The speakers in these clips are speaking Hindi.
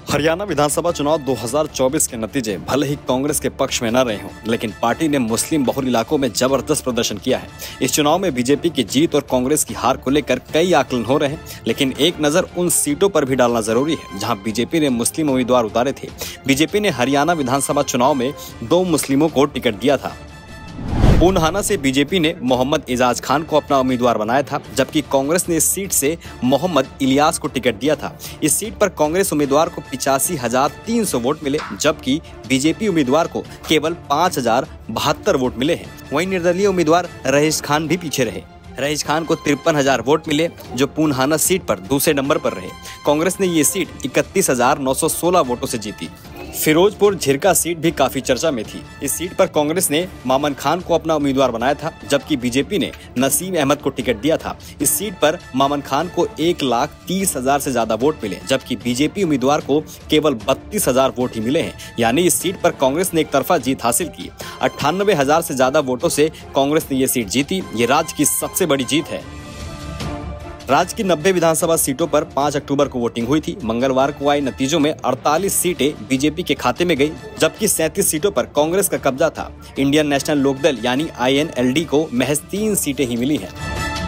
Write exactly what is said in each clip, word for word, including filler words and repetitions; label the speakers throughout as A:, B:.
A: हरियाणा विधानसभा चुनाव दो हज़ार चौबीस के नतीजे भले ही कांग्रेस के पक्ष में न रहे हों, लेकिन पार्टी ने मुस्लिम बहुल इलाकों में जबरदस्त प्रदर्शन किया है। इस चुनाव में बीजेपी की जीत और कांग्रेस की हार को लेकर कई आकलन हो रहे हैं, लेकिन एक नजर उन सीटों पर भी डालना जरूरी है जहां बीजेपी ने मुस्लिम उम्मीदवार उतारे थे। बीजेपी ने हरियाणा विधानसभा चुनाव में दो मुस्लिमों को टिकट दिया था। पूर्णहाना से बीजेपी ने मोहम्मद एजाज खान को अपना उम्मीदवार बनाया था, जबकि कांग्रेस ने इस सीट से मोहम्मद इलियास को टिकट दिया था। इस सीट पर कांग्रेस उम्मीदवार को पिचासी हजार तीन सौ वोट मिले, जबकि बीजेपी उम्मीदवार को केवल पाँच हजार बहत्तर वोट मिले हैं। वहीं निर्दलीय उम्मीदवार रहीश खान भी पीछे रहे। रहीश खान को तिरपन हजार वोट मिले, जो पूर्णहाना सीट पर दूसरे नंबर पर रहे। कांग्रेस ने ये सीट इकतीस हजार नौ सौ सोलह वोटों से जीती। फिरोजपुर झिरका सीट भी काफी चर्चा में थी। इस सीट पर कांग्रेस ने मामन खान को अपना उम्मीदवार बनाया था, जबकि बीजेपी ने नसीम अहमद को टिकट दिया था। इस सीट पर मामन खान को एक लाख तीस हजार से ज्यादा वोट मिले, जबकि बीजेपी उम्मीदवार को केवल बत्तीस हजार वोट ही मिले हैं। यानी इस सीट पर कांग्रेस ने एक तरफा जीत हासिल की। अट्ठानबे हजार से ज्यादा वोटों से कांग्रेस ने ये सीट जीती। ये राज्य की सबसे बड़ी जीत है। राज्य की नब्बे विधानसभा सीटों पर पाँच अक्टूबर को वोटिंग हुई थी। मंगलवार को आई नतीजों में अड़तालीस सीटें बीजेपी के खाते में गई, जबकि सैंतीस सीटों पर कांग्रेस का कब्जा था। इंडियन नेशनल लोकदल यानी आई एन एल डी को महज तीन सीटें ही मिली हैं।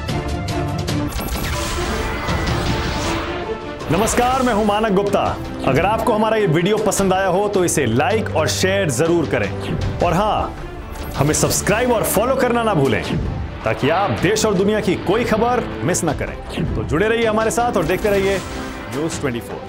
B: नमस्कार, मैं हूं मानक गुप्ता। अगर आपको हमारा ये वीडियो पसंद आया हो तो इसे लाइक और शेयर जरूर करें, और हाँ, हमें सब्सक्राइब और फॉलो करना ना भूलें, ताकि आप देश और दुनिया की कोई खबर मिस ना करें। तो जुड़े रहिए हमारे साथ और देखते रहिए न्यूज़ चौबीस।